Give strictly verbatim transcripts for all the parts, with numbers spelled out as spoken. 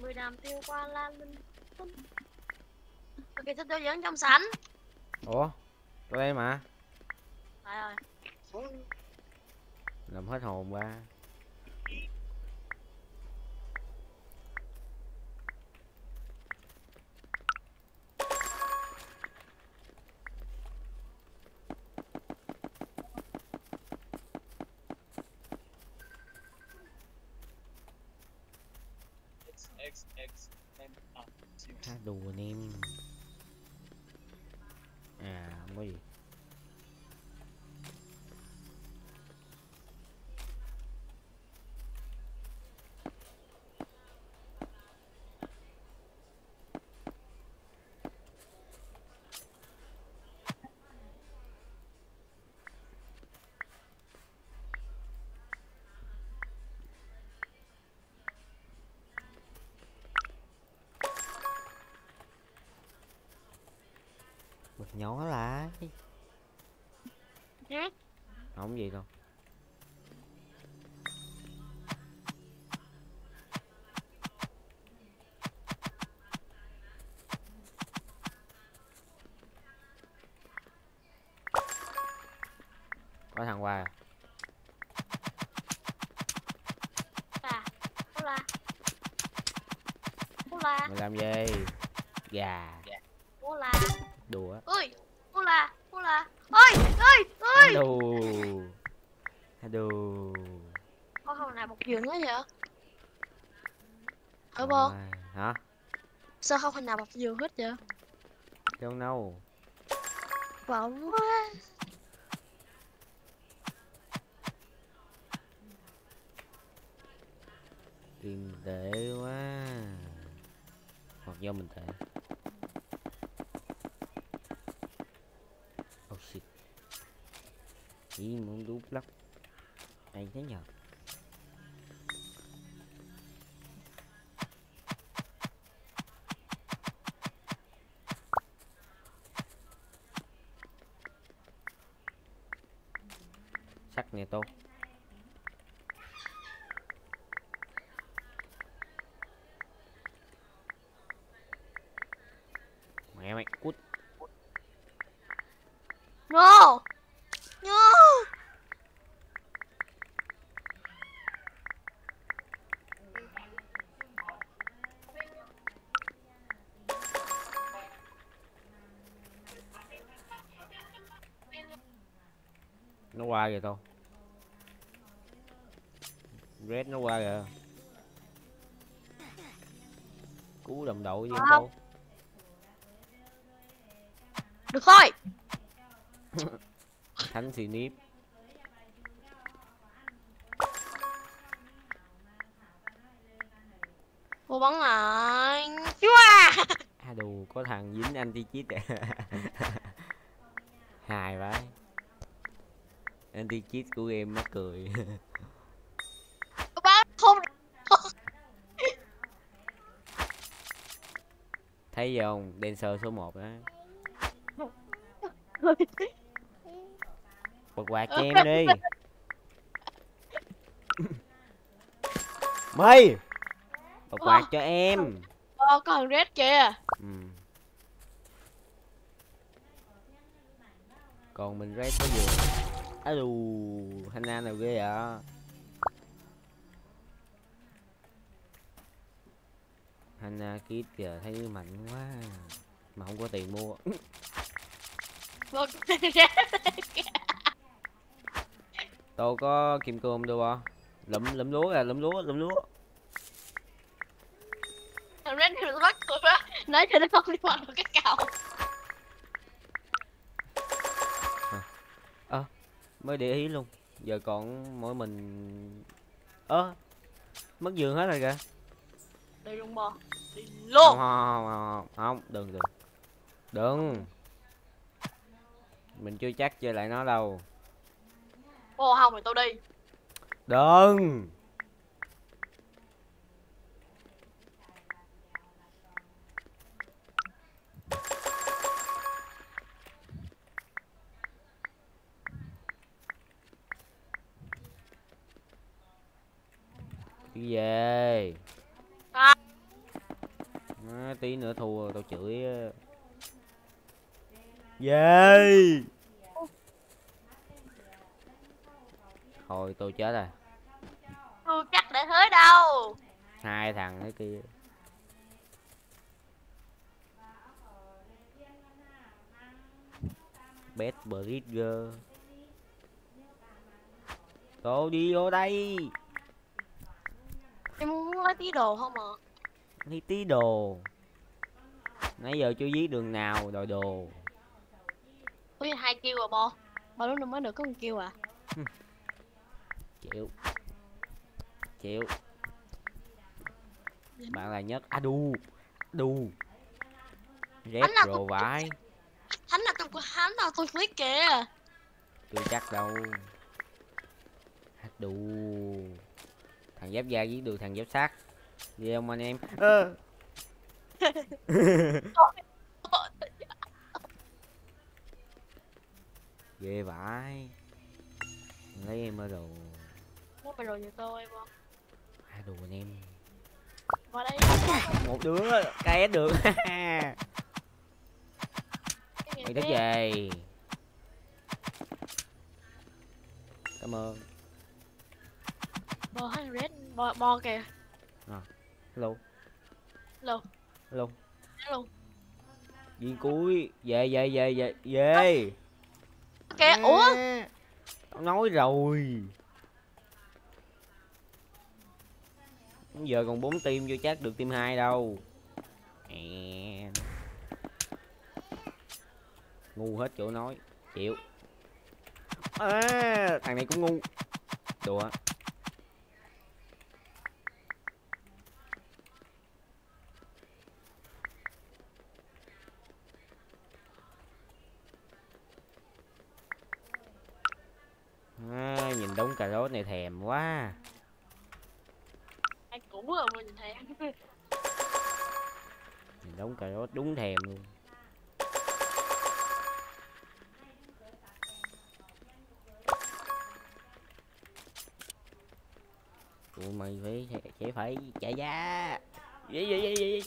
mười đàm tiêu qua lan linh tinh. Ok, thích tôi dẫn trong sảnh. Ủa, tôi đây mà. Trời ơi. Làm hết hồn qua. Ha, đùa anh em. À, không có gì. Bật nhỏ lại. Ừ. Không gì đâu. Có thằng qua. À, hola. Hola. Mày làm gì? Gà. Hola. Đùa. Ơi, hola, hola. Ơi, ơi, ơi. Đù. Đù. Có không nào một giường đó vậy? Ở bô. Rồi. Hả? Sao không hình nào một giường hết vậy? Don't know. Vọng quá. Tiền tệ quá. Hoặc do mình tệ. Oh shit. Ý muốn đúp lắm. Ai thế nhờ? Sắc nè tô. Mẹ mày cút. No. No. Nó qua rồi tô. Red nó qua rồi. Cú đồng đội với em tô. Được thôi. Thánh xì níp. Cô bắn lại. Chua. À đù, có thằng dính anti cheat à. Hài vậy. Anti cheat của em mắc cười. Cô bắn không. Thấy không? Dancer số một đó. Bật quạt cho em đi. Mày bật quạt cho em. Ờ, có thằng Red kìa. Ừ. Còn mình Red có vừa. Á đù, Hana nào ghê ạ. Hana Kid giờ thấy mạnh quá mà không có tiền mua. Tôi có kim cương đâu không? Lụm lụm lúa ra, lụm lúa, lụm lúa. Thằng Red thì bắt tôi á. Nói cho nó không đi vào cái cầu. Ơ, à, mới để ý luôn. Giờ còn mỗi mình. Ơ, à, mất giường hết rồi kìa. Đi luôn bò. Đi Không, luôn. không, không, không, không, đừng, đừng. Đừng. Mình chưa chắc chơi lại nó đâu. Ô không thì tôi đi. Đừng. Đi về. À. À, tí nữa thua tao chửi á. Yeah. Thôi tôi chết rồi. Chưa chắc để thế đâu. Hai thằng cái kia. Bet Bridger. Cô đi vô đây. Em muốn lấy tí đồ không à? Đi tí đồ. Nãy giờ chưa viết đường nào đòi đồ. Ui hai kêu à bo. Bao lúc nữa mới được có một kêu à? Chịu. Chịu. Bạn là nhất. À đu. Đu. Rép rồi vãi. Hắn là tôi của hắn nào tôi click kìa. Chưa chắc đâu. Đu. Thằng giáp da giết được thằng giáp sắt. Đi không anh em. À. Ghê vãi. Lấy em ở đồ. Mua mày rồi giùm tôi bo. À đồ anh em. Vào đây. Một đứa cái được. Mày thích gì? Cảm ơn. Bo hắn red bo, bo kìa. À, hello. Hello. Hello. Hello. Viên cuối. Về về về về về. Kìa, ủa? Tao nói rồi. Giờ còn bốn team vô chắc được team hai đâu. À. Ngu hết chỗ nói. Chịu. À, thằng này cũng ngu. Đùa. À, nhìn đống cà rốt này thèm quá. Ai cũ rồi mà nhìn thấy. Nhìn đống cà rốt đúng thèm luôn. Tụi mày phải sẽ phải trả giá. Gì gì gì gì.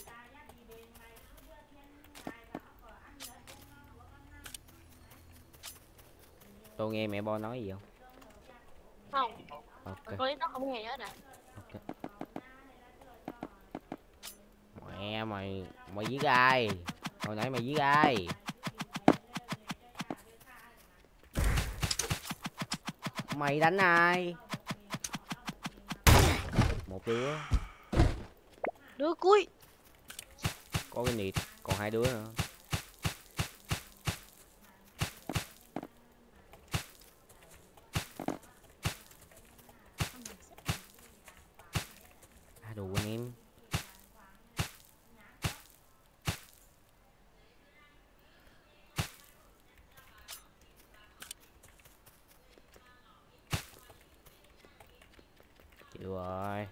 Tôi nghe mẹ Bo nói gì không? Không. Ok. Có lý nó không nghe hết à. Ok. Mẹ mày mày giết ai? Hồi nãy mày giết ai? Mày đánh ai? Một đứa. Đứa cuối. Có cái nịt, còn hai đứa nữa. À đù anh em. Chịu rồi.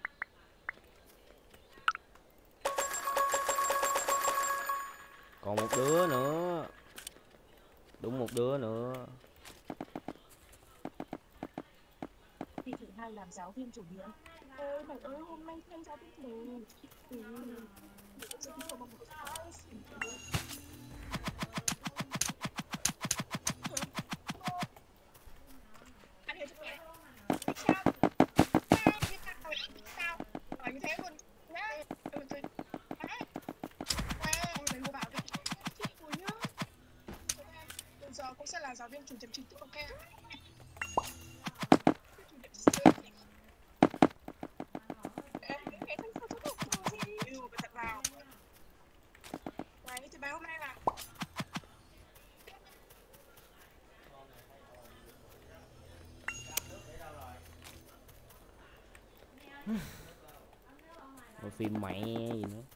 Còn một đứa nữa. Đúng một đứa nữa. Thì thử hai làm giáo viên chủ nhiệm. Ôi mày ơi hôm nay thay giáo viên chủ. Ừ. Anh hiểu chưa mẹ? Sao? Sao? Như sao? Sao? Hỏi như thế luôn nhá. Ừ, ừ. Đấy. Wow, mày mua bảo kìa. Chị của nhá. Từ giờ cũng sẽ là giáo viên chủ nhiệm trình tự, ok? Chủ nhiệm sớm. Ê, cái thằng sao cho cậu gì? Ừ, phải thật vào. Đấy, thì bài hôm nay là Một phim mẹ gì nữa.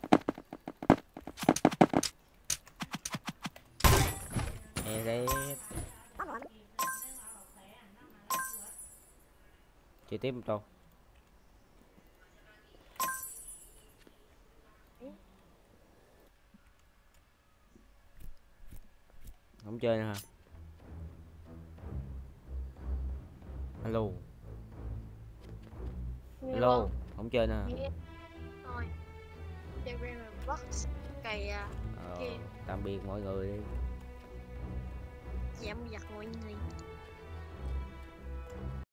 Ê, Chơi tiếp một câu. Không chơi nữa hả? Alo. Alo, không chơi nữa hả? Nghe. Thôi. Chơi game mà box cày à. Ờ, Kìa. tạm biệt mọi người đi. Giảm giặt mọi người.